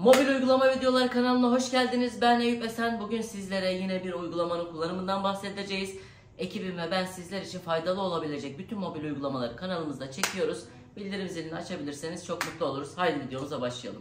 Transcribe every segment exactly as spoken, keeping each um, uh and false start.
Mobil uygulama videoları kanalına hoş geldiniz. Ben Eyüp Esen. Bugün sizlere yine bir uygulamanın kullanımından bahsedeceğiz. Ekibim ve ben sizler için faydalı olabilecek bütün mobil uygulamaları kanalımızda çekiyoruz. Bildirim zilini açabilirseniz çok mutlu oluruz. Haydi videomuza başlayalım.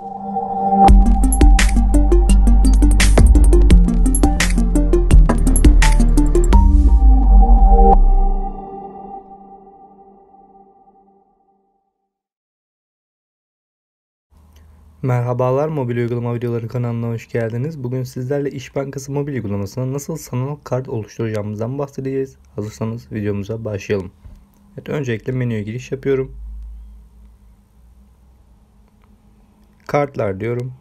Merhabalar, mobil uygulama videoları kanalına hoş geldiniz. Bugün sizlerle İş Bankası mobil uygulamasına nasıl sanal kart oluşturacağımızdan bahsedeceğiz. Hazırsanız videomuza başlayalım. Evet, öncelikle menüye giriş yapıyorum. Kartlar diyorum.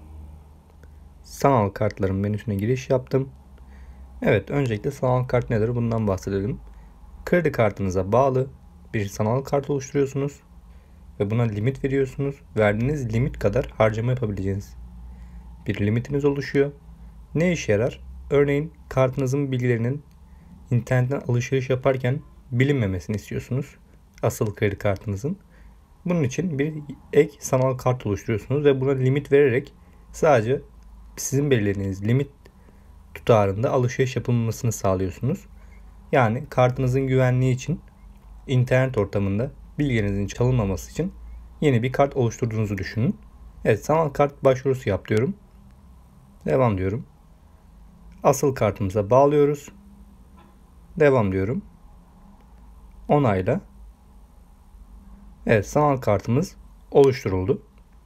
Sanal kartların menüsüne giriş yaptım. Evet, öncelikle sanal kart nedir bundan bahsedelim. Kredi kartınıza bağlı bir sanal kart oluşturuyorsunuz. Ve buna limit veriyorsunuz. Verdiğiniz limit kadar harcama yapabileceğiniz bir limitiniz oluşuyor. Ne işe yarar? Örneğin kartınızın bilgilerinin internetten alışveriş yaparken bilinmemesini istiyorsunuz. Asıl kredi kartınızın. Bunun için bir ek sanal kart oluşturuyorsunuz ve buna limit vererek sadece sizin belirlediğiniz limit tutarında alışveriş yapılmasını sağlıyorsunuz. Yani kartınızın güvenliği için internet ortamında bilginizin çalınmaması için yeni bir kart oluşturduğunuzu düşünün. Evet, sanal kart başvurusu yap diyorum. Devam diyorum. Asıl kartımıza bağlıyoruz. Devam diyorum. Onayla. Evet, sanal kartımız oluşturuldu.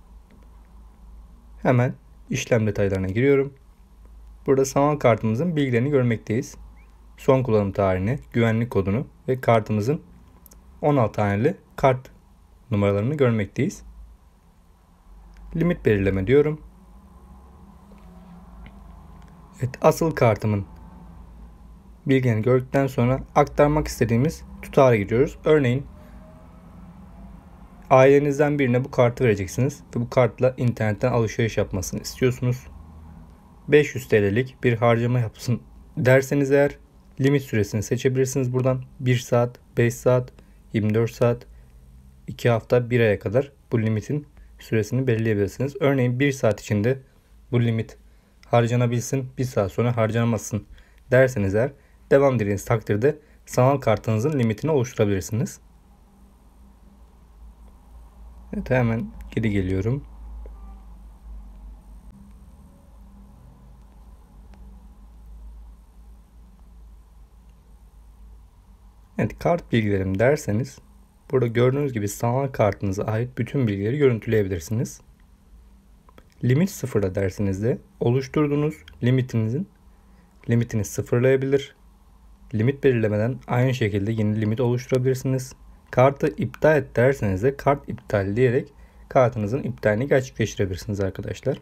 Hemen işlem detaylarına giriyorum. Burada sanal kartımızın bilgilerini görmekteyiz. Son kullanım tarihini, güvenlik kodunu ve kartımızın on altı haneli kart numaralarını görmekteyiz. Limit belirleme diyorum. Evet, asıl kartımın bilgilerini gördükten sonra aktarmak istediğimiz tutara giriyoruz. Örneğin ailenizden birine bu kartı vereceksiniz ve bu kartla internetten alışveriş yapmasını istiyorsunuz. beş yüz TL'lik bir harcama yapsın derseniz eğer limit süresini seçebilirsiniz buradan. bir saat, beş saat, yirmi dört saat, iki hafta, bir aya kadar bu limitin süresini belirleyebilirsiniz. Örneğin bir saat içinde bu limit harcanabilsin, bir saat sonra harcanamasın derseniz eğer devam dediğiniz takdirde sanal kartınızın limitini oluşturabilirsiniz. Evet, hemen geri geliyorum. Evet, kart bilgilerim derseniz burada gördüğünüz gibi sanal kartınıza ait bütün bilgileri görüntüleyebilirsiniz. Limit sıfırla derseniz de oluşturduğunuz limitinizin limitini sıfırlayabilir. Limit belirlemeden aynı şekilde yeni limit oluşturabilirsiniz. Kartı iptal et derseniz de kart iptal diyerek kartınızın iptalini gerçekleştirebilirsiniz arkadaşlar.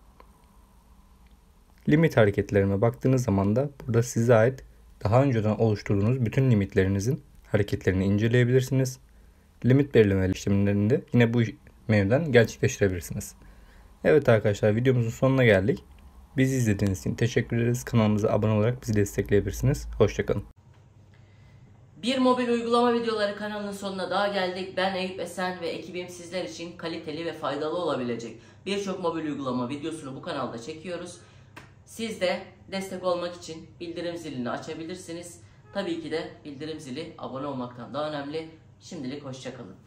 Limit hareketlerime baktığınız zaman da burada size ait daha önceden oluşturduğunuz bütün limitlerinizin hareketlerini inceleyebilirsiniz. Limit belirleme işlemlerini de yine bu menüden gerçekleştirebilirsiniz. Evet arkadaşlar, videomuzun sonuna geldik. Bizi izlediğiniz için teşekkür ederiz. Kanalımıza abone olarak bizi destekleyebilirsiniz. Hoşçakalın. Bir mobil uygulama videoları kanalının sonuna daha geldik. Ben Eyüp Esen ve ekibim sizler için kaliteli ve faydalı olabilecek birçok mobil uygulama videosunu bu kanalda çekiyoruz. Siz de destek olmak için bildirim zilini açabilirsiniz. Tabii ki de bildirim zili abone olmaktan daha önemli. Şimdilik hoşçakalın.